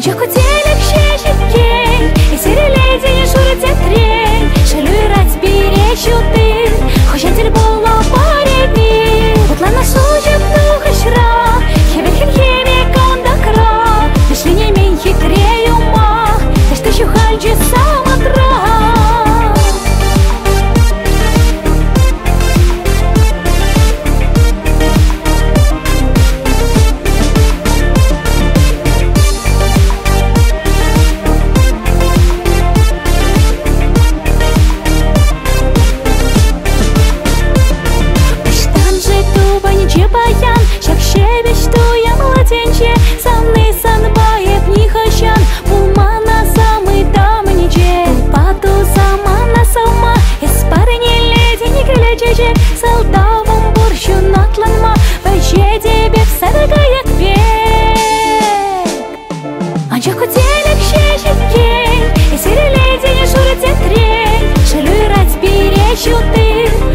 Ancak o telek şeşitken esirlediğin şurada tren Şelürat bir eşutin Hoşentil bolla paredi Utlana sucuk tuhışra Хебелхин хеме кандакра Мышление мен хитрее ума Ты что хальчи самотра Баян, шак шебеш туя младенче, самный санбаев не хащан, булмана самый дамниче, пату самана сама, из парни леди не глядяче, солдавом борщу натланма, ваще тебе в садагает век. Анчак у телек шешеткен, и сири леди не шурте трен, шелюрать берещу ты.